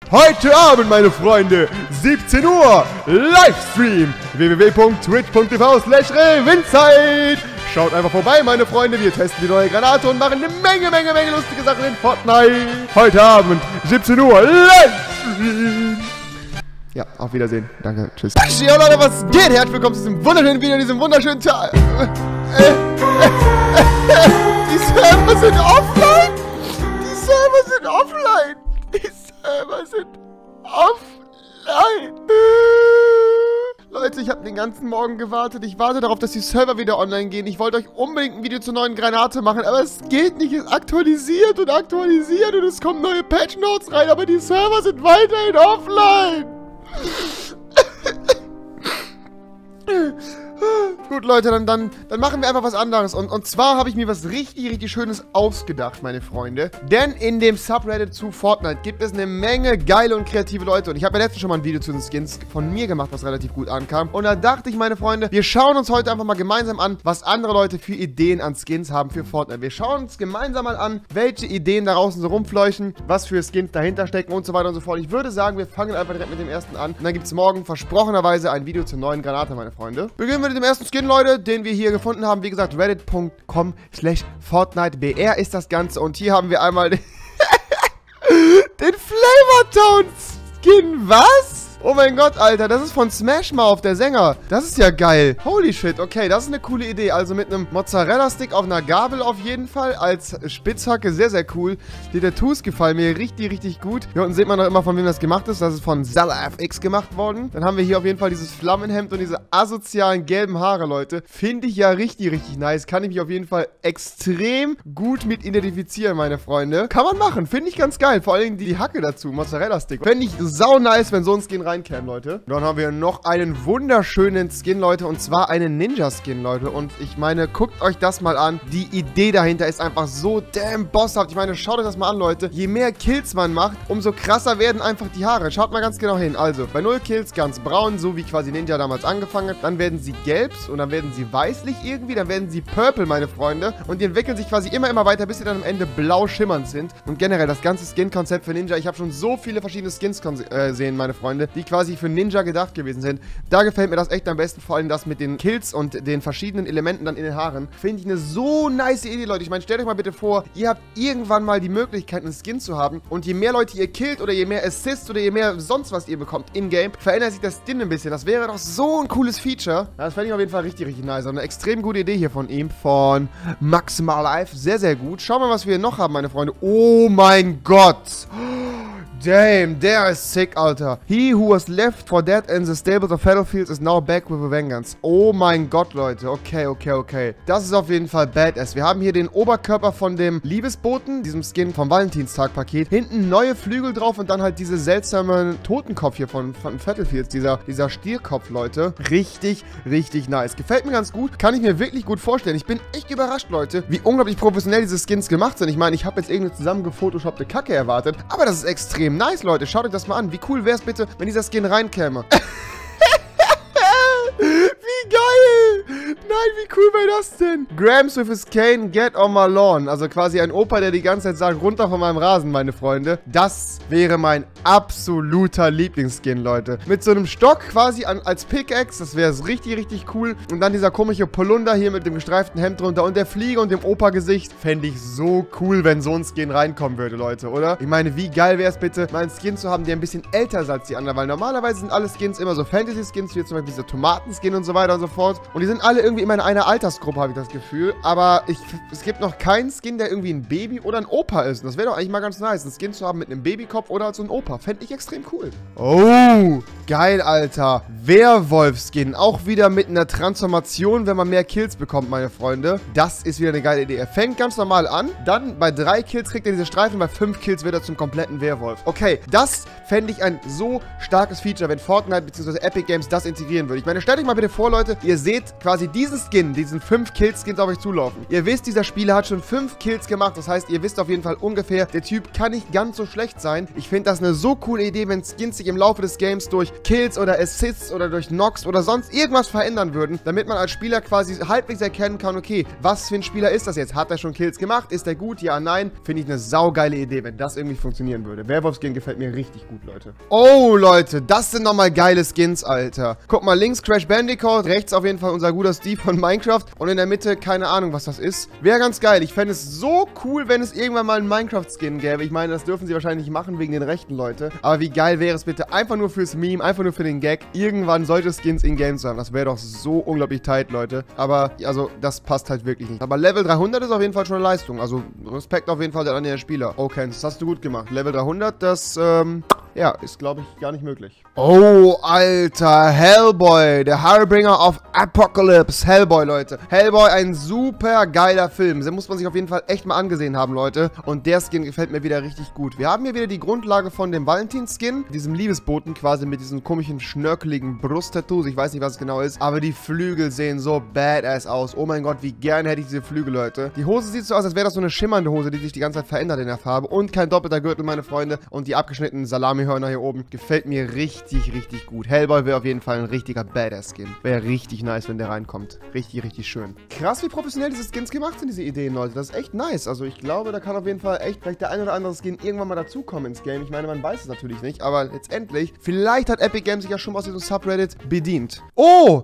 Heute Abend, meine Freunde, 17 Uhr, Livestream, www.twitch.tv/Revinzeit. Schaut einfach vorbei, meine Freunde, wir testen die neue Granate und machen eine Menge lustige Sachen in Fortnite. Heute Abend, 17 Uhr, Livestream. Ja, auf Wiedersehen. Danke, tschüss. Ja, Leute, was geht? Herzlich willkommen zu diesem wunderschönen Video, diesem wunderschönen Tag. Die Server sind offline. Die Server sind offline. Leute, ich habe den ganzen Morgen gewartet. Ich warte darauf, dass die Server wieder online gehen. Ich wollte euch unbedingt ein Video zur neuen Granate machen, aber es geht nicht. Es aktualisiert und es kommen neue Patch Notes rein, aber die Server sind weiterhin offline. Gut, Leute, dann machen wir einfach was anderes. Und zwar habe ich mir was richtig Schönes ausgedacht, meine Freunde. Denn in dem Subreddit zu Fortnite gibt es eine Menge geile und kreative Leute. Und ich habe ja letztens schon mal ein Video zu den Skins von mir gemacht, was relativ gut ankam. Und da dachte ich, meine Freunde, wir schauen uns heute einfach mal gemeinsam an, was andere Leute für Ideen an Skins haben für Fortnite. Wir schauen uns gemeinsam mal an, welche Ideen da draußen so rumfleuchen, was für Skins dahinter stecken und so weiter und so fort. Ich würde sagen, wir fangen einfach direkt mit dem ersten an. Und dann gibt es morgen versprochenerweise ein Video zur neuen Granate, meine Freunde. Beginnen wir mit dem ersten Skin, Leute, den wir hier gefunden haben. Wie gesagt, reddit.com/FortniteBR ist das Ganze. Und hier haben wir einmal den Flavor Town Skin. Was? Oh mein Gott, Alter, das ist von Smash Mouth, der Sänger. Das ist ja geil. Holy shit, okay, das ist eine coole Idee. Also mit einem Mozzarella-Stick auf einer Gabel auf jeden Fall als Spitzhacke, sehr cool. Die Tattoos gefallen mir richtig gut. Hier unten sieht man noch immer, von wem das gemacht ist. Das ist von ZalaFX gemacht worden. Dann haben wir hier auf jeden Fall dieses Flammenhemd und diese asozialen gelben Haare, Leute. Finde ich ja richtig nice. Kann ich mich auf jeden Fall extrem gut mit identifizieren, meine Freunde. Kann man machen, finde ich ganz geil. Vor allem die Hacke dazu, Mozzarella-Stick. Fände ich sau nice, wenn so ein Skin reinkam, Leute. Dann haben wir noch einen wunderschönen Skin, Leute, und zwar einen Ninja-Skin, Leute. Und ich meine, guckt euch das mal an. Die Idee dahinter ist einfach so damn bosshaft. Ich meine, schaut euch das mal an, Leute. Je mehr Kills man macht, umso krasser werden einfach die Haare. Schaut mal ganz genau hin. Also, bei 0 Kills ganz braun, so wie quasi Ninja damals angefangen hat. Dann werden sie gelb und dann werden sie weißlich irgendwie. Dann werden sie purple, meine Freunde. Und die entwickeln sich quasi immer weiter, bis sie dann am Ende blau schimmernd sind. Und generell, das ganze Skin-Konzept für Ninja. Ich habe schon so viele verschiedene Skins gesehen, meine Freunde, die quasi für Ninja gedacht gewesen sind. Da gefällt mir das echt am besten, vor allem das mit den Kills und den verschiedenen Elementen dann in den Haaren. Finde ich eine so nice Idee, Leute. Ich meine, stellt euch mal bitte vor, ihr habt irgendwann mal die Möglichkeit, einen Skin zu haben und je mehr Leute ihr killt oder je mehr Assists oder je mehr sonst was ihr bekommt in-game, verändert sich das Skin ein bisschen. Das wäre doch so ein cooles Feature. Das fände ich auf jeden Fall richtig nice. Und eine extrem gute Idee hier von ihm, von Maximal Life. Sehr gut. Schauen wir mal, was wir hier noch haben, meine Freunde. Oh mein Gott. Damn, der ist sick, Alter. He who was left for dead in the stables of Battlefields is now back with a vengeance. Oh mein Gott, Leute. Okay. Das ist auf jeden Fall badass. Wir haben hier den Oberkörper von dem Liebesboten, diesem Skin vom Valentinstag-Paket. Hinten neue Flügel drauf und dann halt diese seltsame Totenkopf hier von Battlefields. Dieser Stierkopf, Leute. Richtig nice. Gefällt mir ganz gut. Kann ich mir wirklich gut vorstellen. Ich bin echt überrascht, Leute, wie unglaublich professionell diese Skins gemacht sind. Ich meine, ich habe jetzt irgendeine zusammengefotoshoppte Kacke erwartet, aber das ist extrem nice, Leute. Schaut euch das mal an. Wie cool wäre es bitte, wenn dieser Skin reinkäme? Wie geil! Nein, wie cool wäre das denn? Grams with his cane, get on my lawn. Also quasi ein Opa, der die ganze Zeit sagt, runter von meinem Rasen, meine Freunde. Das wäre mein absoluter Lieblingsskin, Leute. Mit so einem Stock quasi als Pickaxe, das wäre richtig cool. Und dann dieser komische Polunder hier mit dem gestreiften Hemd drunter und der Fliege und dem Opa-Gesicht. Fände ich so cool, wenn so ein Skin reinkommen würde, Leute, oder? Ich meine, wie geil wäre es bitte, mal einen Skin zu haben, der ein bisschen älter ist als die anderen, weil normalerweise sind alle Skins immer so Fantasy-Skins, wie zum Beispiel dieser Tomatenskin und so weiter und so fort. Und die sind alle irgendwie immer in einer Altersgruppe, habe ich das Gefühl. Aber es gibt noch keinen Skin, der irgendwie ein Baby oder ein Opa ist. Und das wäre doch eigentlich mal ganz nice, einen Skin zu haben mit einem Babykopf oder so ein Opa. Fände ich extrem cool. Oh, geil, Alter. Werwolf-Skin. Auch wieder mit einer Transformation, wenn man mehr Kills bekommt, meine Freunde. Das ist wieder eine geile Idee. Er fängt ganz normal an. Dann bei 3 Kills kriegt er diese Streifen. Bei 5 Kills wird er zum kompletten Werwolf. Okay, das fände ich ein so starkes Feature, wenn Fortnite bzw. Epic Games das integrieren würde. Ich meine, stellt euch mal bitte vor, Leute, ihr seht quasi diese diesen Skin, diesen 5 Kill-Skins auf euch zulaufen. Ihr wisst, dieser Spieler hat schon 5 Kills gemacht. Das heißt, ihr wisst auf jeden Fall ungefähr, der Typ kann nicht ganz so schlecht sein. Ich finde das eine so coole Idee, wenn Skins sich im Laufe des Games durch Kills oder Assists oder durch Knocks oder sonst irgendwas verändern würden, damit man als Spieler quasi halbwegs erkennen kann, okay, was für ein Spieler ist das jetzt? Hat er schon Kills gemacht? Ist er gut? Ja, nein. Finde ich eine saugeile Idee, wenn das irgendwie funktionieren würde. Werwolf-Skin gefällt mir richtig gut, Leute. Oh, Leute, das sind nochmal geile Skins, Alter. Guck mal, links Crash Bandicoot, rechts auf jeden Fall unser guter Steve von Minecraft und in der Mitte keine Ahnung, was das ist. Wäre ganz geil. Ich fände es so cool, wenn es irgendwann mal einen Minecraft-Skin gäbe. Ich meine, das dürfen sie wahrscheinlich nicht machen wegen den Rechten, Leute. Aber wie geil wäre es bitte, einfach nur fürs Meme, einfach nur für den Gag, irgendwann solche Skins in-game zu haben. Das wäre doch so unglaublich tight, Leute. Aber, also, das passt halt wirklich nicht. Aber Level 300 ist auf jeden Fall schon eine Leistung. Also, Respekt auf jeden Fall an den Spieler. Okay, das hast du gut gemacht. Level 300, das, ja, ist, glaube ich, gar nicht möglich. Oh, Alter, Hellboy, der Harbinger of Apocalypse. Hellboy, Leute. Hellboy, ein super geiler Film. Den muss man sich auf jeden Fall echt mal angesehen haben, Leute. Und der Skin gefällt mir wieder richtig gut. Wir haben hier wieder die Grundlage von dem Valentin-Skin, diesem Liebesboten quasi mit diesen komischen, schnörkeligen Brusttattoos. Ich weiß nicht, was es genau ist, aber die Flügel sehen so badass aus. Oh mein Gott, wie gerne hätte ich diese Flügel, Leute. Die Hose sieht so aus, als wäre das so eine schimmernde Hose, die sich die ganze Zeit verändert in der Farbe. Und kein doppelter Gürtel, meine Freunde. Und die abgeschnittenen Salami-Hörner hier oben. Gefällt mir richtig, richtig gut. Hellboy wäre auf jeden Fall ein richtiger Badass-Skin. Wäre richtig nice, wenn der reinkommt. Richtig, richtig schön. Krass, wie professionell diese Skins gemacht sind, diese Ideen, Leute. Das ist echt nice. Also ich glaube, da kann auf jeden Fall echt vielleicht der ein oder andere Skin irgendwann mal dazukommen ins Game. Ich meine, man weiß es natürlich nicht, aber letztendlich, vielleicht hat Epic Games sich ja schon aus diesem Subreddit bedient. Oh!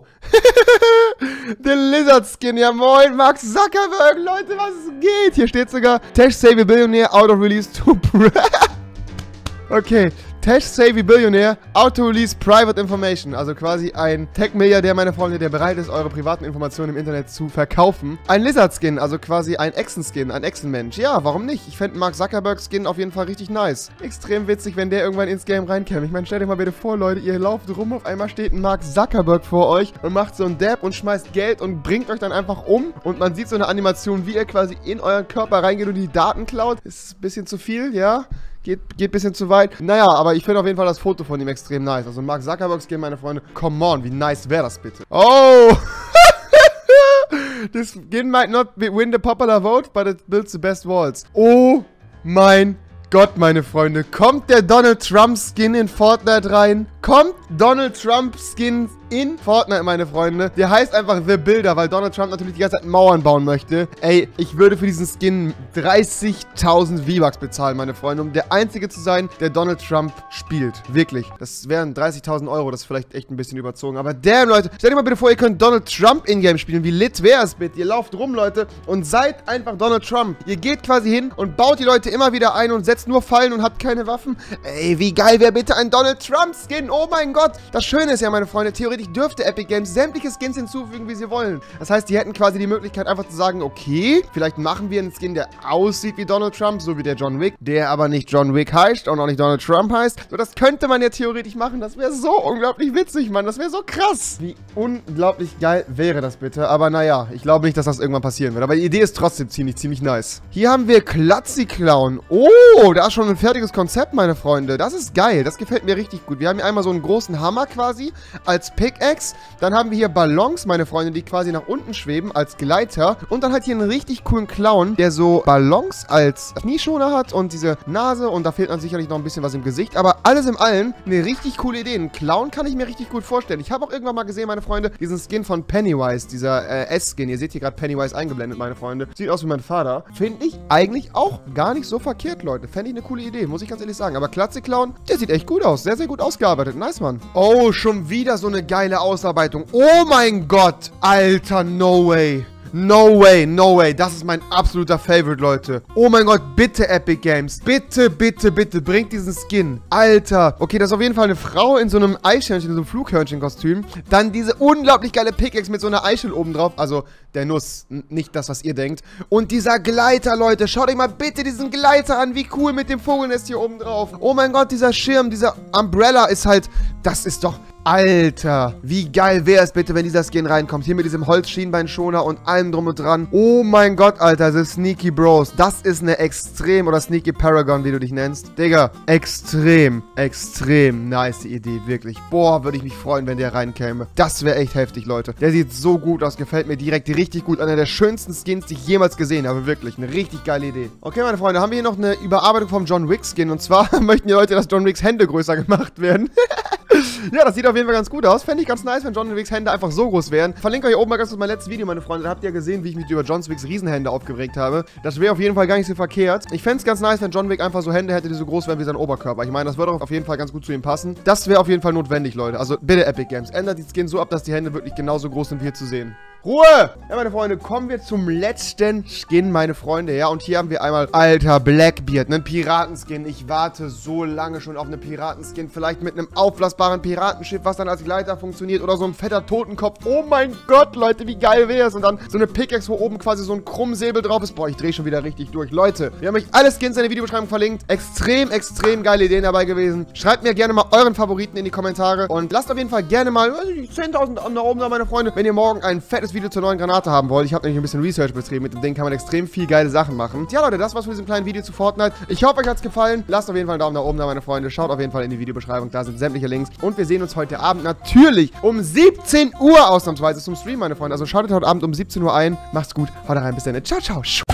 Der Lizard-Skin. Ja moin, Mark Zuckerberg. Leute, was geht? Hier steht sogar Tash Save a Billionaire out of release to Okay, Tash Save a Billionaire, Auto-Release Private Information. Also quasi ein Tech-Milliardär, meine Freunde, der bereit ist, eure privaten Informationen im Internet zu verkaufen. Ein Lizard-Skin, also quasi ein Echsen-Skin, ein Echsen-Mensch. Ja, warum nicht? Ich fände Mark Zuckerberg-Skin auf jeden Fall richtig nice. Extrem witzig, wenn der irgendwann ins Game reinkäme. Ich meine, stellt euch mal bitte vor, Leute, ihr lauft rum, auf einmal steht ein Mark Zuckerberg vor euch und macht so einen Dab und schmeißt Geld und bringt euch dann einfach um. Und man sieht so eine Animation, wie er quasi in euren Körper reingeht und die Daten klaut. Ist ein bisschen zu viel, ja? Geht ein bisschen zu weit. Naja, aber ich finde auf jeden Fall das Foto von ihm extrem nice. Also Mark Zuckerberg-Skin, meine Freunde. Come on, wie nice wäre das bitte? Oh! This skin might not win the popular vote, but it builds the best walls. Oh mein Gott, meine Freunde. Kommt der Donald Trump-Skin in Fortnite rein? Kommt Donald Trump-Skin in Fortnite, meine Freunde? Der heißt einfach The Builder, weil Donald Trump natürlich die ganze Zeit Mauern bauen möchte. Ey, ich würde für diesen Skin 30.000 V-Bucks bezahlen, meine Freunde, um der Einzige zu sein, der Donald Trump spielt. Wirklich. Das wären 30.000 Euro, das ist vielleicht echt ein bisschen überzogen. Aber damn, Leute, stellt euch mal bitte vor, ihr könnt Donald Trump in-game spielen. Wie lit wäre es bitte? Ihr lauft rum, Leute, und seid einfach Donald Trump. Ihr geht quasi hin und baut die Leute immer wieder ein und setzt nur Fallen und habt keine Waffen. Ey, wie geil wäre bitte ein Donald Trump-Skin? Oh mein Gott. Das Schöne ist ja, meine Freunde, theoretisch dürfte Epic Games sämtliche Skins hinzufügen, wie sie wollen. Das heißt, die hätten quasi die Möglichkeit einfach zu sagen, okay, vielleicht machen wir einen Skin, der aussieht wie Donald Trump, so wie der John Wick, der aber nicht John Wick heißt und auch nicht Donald Trump heißt. So, das könnte man ja theoretisch machen. Das wäre so unglaublich witzig, Mann. Das wäre so krass. Wie unglaublich geil wäre das bitte. Aber naja, ich glaube nicht, dass das irgendwann passieren wird. Aber die Idee ist trotzdem ziemlich nice. Hier haben wir Klatzi-Clown. Oh, da ist schon ein fertiges Konzept, meine Freunde. Das ist geil. Das gefällt mir richtig gut. Wir haben hier einmal so einen großen Hammer quasi als Pickaxe. Dann haben wir hier Ballons, meine Freunde, die quasi nach unten schweben als Gleiter. Und dann halt hier einen richtig coolen Clown, der so Ballons als Knieschoner hat und diese Nase. Und da fehlt dann sicherlich noch ein bisschen was im Gesicht. Aber alles in allem eine richtig coole Idee. Einen Clown kann ich mir richtig gut vorstellen. Ich habe auch irgendwann mal gesehen, meine Freunde, diesen Skin von Pennywise, dieser S-Skin. Ihr seht hier gerade Pennywise eingeblendet, meine Freunde. Sieht aus wie mein Vater. Finde ich eigentlich auch gar nicht so verkehrt, Leute. Fände ich eine coole Idee, muss ich ganz ehrlich sagen. Aber Klatze-Clown, der sieht echt gut aus. Sehr, sehr gut ausgearbeitet. Nice, Mann. Oh, schon wieder so eine geile Ausarbeitung. Oh mein Gott. Alter, no way. No way, no way. Das ist mein absoluter Favorite, Leute. Oh mein Gott, bitte Epic Games. Bitte, bitte, bitte, bringt diesen Skin. Alter. Okay, das ist auf jeden Fall eine Frau in so einem Eichhörnchen, in so einem Flughörnchen-Kostüm. Dann diese unglaublich geile Pickaxe mit so einer Eichel oben drauf. Also, der Nuss. Nicht das, was ihr denkt. Und dieser Gleiter, Leute. Schaut euch mal bitte diesen Gleiter an. Wie cool mit dem Vogelnest hier oben drauf. Oh mein Gott, dieser Schirm, dieser Umbrella ist halt... Das ist doch... Alter, wie geil wäre es bitte, wenn dieser Skin reinkommt. Hier mit diesem Holzschienbeinschoner und allem drum und dran. Oh mein Gott, Alter, diese Sneaky Bros. Das ist eine extrem, oder Sneaky Paragon, wie du dich nennst. Digga, extrem nice Idee, wirklich. Boah, würde ich mich freuen, wenn der reinkäme. Das wäre echt heftig, Leute. Der sieht so gut aus, gefällt mir direkt richtig gut. Einer der schönsten Skins, die ich jemals gesehen habe, wirklich. Eine richtig geile Idee. Okay, meine Freunde, haben wir hier noch eine Überarbeitung vom John Wick Skin. Und zwar möchten die Leute, dass John Wicks Hände größer gemacht werden. Ja, das sieht auf jeden Fall ganz gut aus. Fände ich ganz nice, wenn John Wicks Hände einfach so groß wären. Verlinke euch oben mal ganz kurz mein letztes Video, meine Freunde. Da habt ihr ja gesehen, wie ich mich über John Wicks Riesenhände aufgeregt habe. Das wäre auf jeden Fall gar nicht so verkehrt. Ich fände es ganz nice, wenn John Wick einfach so Hände hätte, die so groß wären wie sein Oberkörper. Ich meine, das würde auf jeden Fall ganz gut zu ihm passen. Das wäre auf jeden Fall notwendig, Leute. Also bitte Epic Games. Ändert die Skin so ab, dass die Hände wirklich genauso groß sind wie hier zu sehen. Ruhe! Ja, meine Freunde, kommen wir zum letzten Skin, meine Freunde. Ja, und hier haben wir einmal, alter, Blackbeard, einen Piratenskin. Ich warte so lange schon auf einen Piratenskin. Vielleicht mit einem aufblasbaren Piratenschiff, was dann als Gleiter funktioniert. Oder so ein fetter Totenkopf. Oh mein Gott, Leute, wie geil wäre es. Und dann so eine Pickaxe, wo oben quasi so ein Krummsäbel drauf ist. Boah, ich drehe schon wieder richtig durch. Leute, wir haben euch alle Skins in der Videobeschreibung verlinkt. Extrem geile Ideen dabei gewesen. Schreibt mir gerne mal euren Favoriten in die Kommentare. Und lasst auf jeden Fall gerne mal 10.000 Daumen nach oben da, meine Freunde, wenn ihr morgen ein fettes Video zur neuen Granate haben wollt. Ich habe nämlich ein bisschen Research betrieben. Mit dem Ding kann man extrem viel geile Sachen machen. Ja, Leute, das war's von diesem kleinen Video zu Fortnite. Ich hoffe, euch hat's gefallen. Lasst auf jeden Fall einen Daumen nach oben da, meine Freunde. Schaut auf jeden Fall in die Videobeschreibung. Da sind sämtliche Links. Und wir sehen uns heute Abend natürlich um 17 Uhr ausnahmsweise zum Stream, meine Freunde. Also schaltet heute Abend um 17 Uhr ein. Macht's gut. Haut rein. Bis dann. Ciao, ciao.